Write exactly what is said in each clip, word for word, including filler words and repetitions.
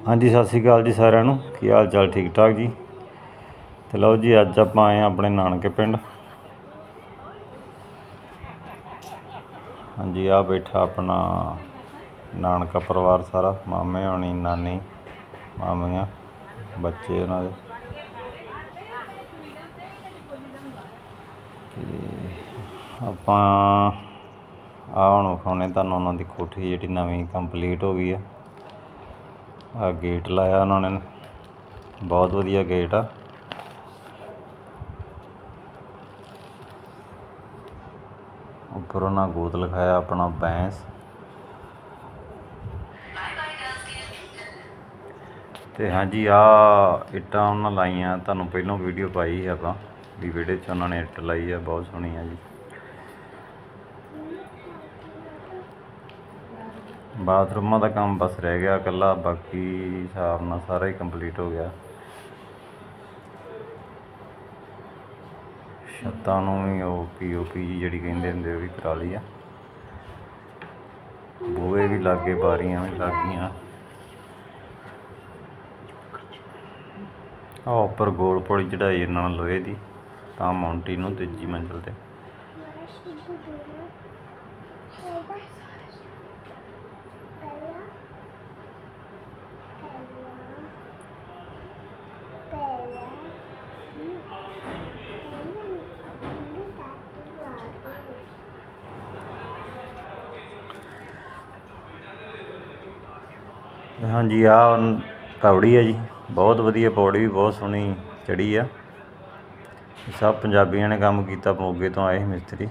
हाँ जी, सत श्री अकाल जी सारिਆਂ ਨੂੰ। की हाल चाल? ठीक ठाक जी। तो लो जी, अज आप आए हैं अपने नानके पिंड। हाँ जी, आ बैठा अपना नानका परिवार सारा, मामे होनी, नानी, मामियाँ, बच्चे उन्होंने। आप आ हुण विखाने तुहानूं उन्हों दी कोठी जी नवीं कंप्लीट हो गई है। आ गेट लाया उन्होंने, बहुत वधिया गेट आ। उपर उन्हें गोद लिखाया अपना बैंस। तो हाँ जी, आ इट्टां उन्होंने लाइया, तुहानूं पहलों वीडियो पाई है आपां भी विहड़े च उन्होंने इट्ट लाई है, बहुत सोहनी है जी। बाथरूमां का काम बस रह गया कल्ला, बाकी हिसाब नाल सारा ही कंप्लीट हो गया। छत्तां नूं भी O P O P G जिहड़ी कहिंदे हुंदे ओह भी करा ली है। बूहे भी लग गए, बारियां भी लग गईयां। आ उपर गोल पौड़ी चढ़ाई इन्होंने लोहे की, तां माउंटी नूं तीजी मंजिल ते। हाँ जी, आ पौड़ी है जी, बहुत वधिया पौड़ी भी बहुत सोहनी चढ़ी है। सब पंजाबियों ने काम किया, मोगे तो आए मिस्त्री,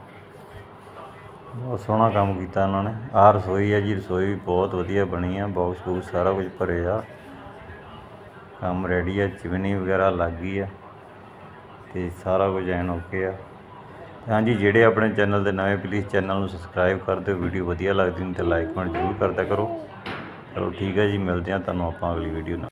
बहुत सोहना काम किया उन्होंने। आ रसोई है जी, रसोई भी बहुत वधिया बनी है, बॉक्स बूक्स सारा कुछ भरे आ, काम रेडी है, चिमनी वगैरह लग गई है, तो सारा कुछ एन ओके है। हाँ जी, जेडे अपने चैनल के नवे प्लीज़ चैनल को सबसक्राइब कर दो, वीडियो वधिया लगती तो लाइक कमेंट जरूर करदा करो। चलो ठीक है जी, मिलते हैं तुहानूं आपां अगली वीडियो नाल।